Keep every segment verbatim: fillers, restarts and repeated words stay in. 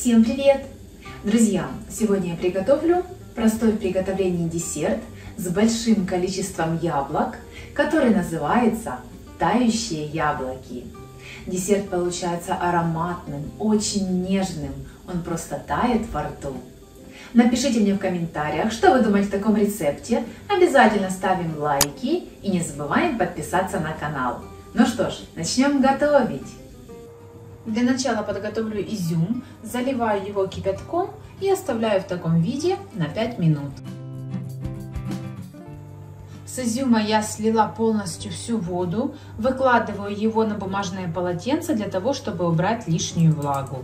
Всем привет! Друзья, сегодня я приготовлю простой в приготовлении десерт с большим количеством яблок, который называется тающие яблоки. Десерт получается ароматным, очень нежным, он просто тает во рту. Напишите мне в комментариях, что вы думаете о таком рецепте. Обязательно ставим лайки и не забываем подписаться на канал. Ну что ж, начнем готовить. Для начала подготовлю изюм, заливаю его кипятком и оставляю в таком виде на пять минут. С изюма я слила полностью всю воду, выкладываю его на бумажное полотенце для того, чтобы убрать лишнюю влагу.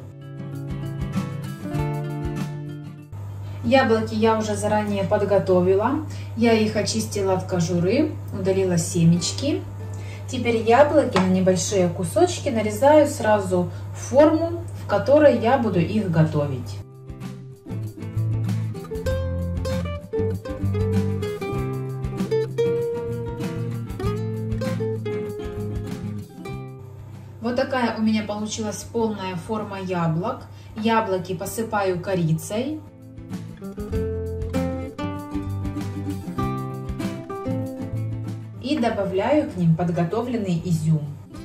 Яблоки я уже заранее подготовила, я их очистила от кожуры, удалила семечки. Теперь яблоки на небольшие кусочки нарезаю сразу в форму, в которой я буду их готовить. Вот такая у меня получилась полная форма яблок. Яблоки посыпаю корицей. И добавляю к ним подготовленный изюм.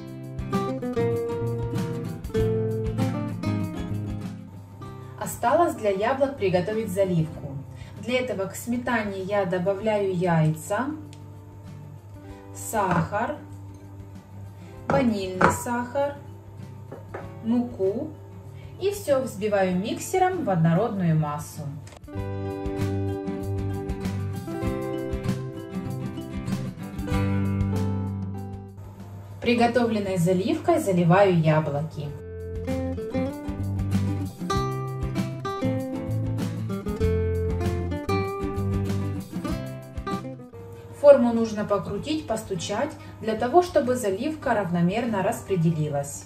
Осталось для яблок приготовить заливку. Для этого к сметане я добавляю яйца, сахар, ванильный сахар, муку и все взбиваю миксером в однородную массу. Приготовленной заливкой заливаю яблоки. Форму нужно покрутить, постучать, для того, чтобы заливка равномерно распределилась.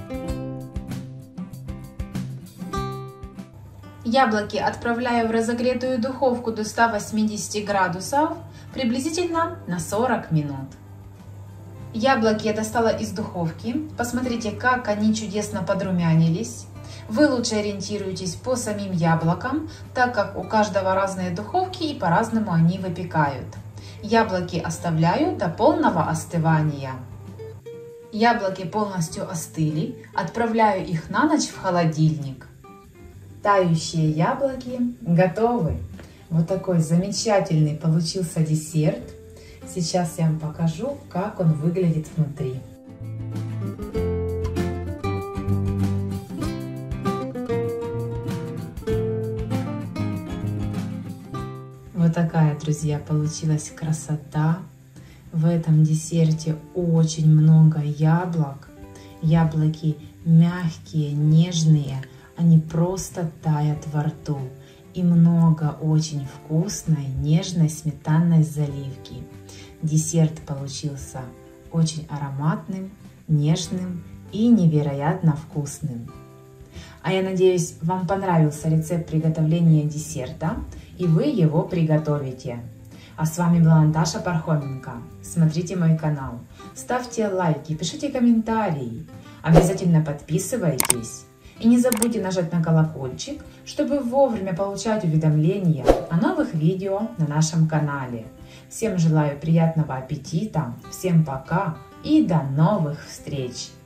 Яблоки отправляю в разогретую духовку до ста восьмидесяти градусов, приблизительно на сорок минут. Яблоки я достала из духовки. Посмотрите, как они чудесно подрумянились. Вы лучше ориентируйтесь по самим яблокам, так как у каждого разные духовки и по-разному они выпекают. Яблоки оставляю до полного остывания. Яблоки полностью остыли. Отправляю их на ночь в холодильник. Тающие яблоки готовы. Вот такой замечательный получился десерт. Сейчас я вам покажу, как он выглядит внутри. Вот такая, друзья, получилась красота. В этом десерте очень много яблок. Яблоки мягкие, нежные, они просто тают во рту. И много очень вкусной, нежной сметанной заливки. Десерт получился очень ароматным, нежным и невероятно вкусным. А я надеюсь, вам понравился рецепт приготовления десерта, и вы его приготовите. А с вами была Наташа Пархоменко. Смотрите мой канал, ставьте лайки, пишите комментарии, обязательно подписывайтесь. И не забудьте нажать на колокольчик, чтобы вовремя получать уведомления о новых видео на нашем канале. Всем желаю приятного аппетита, всем пока и до новых встреч!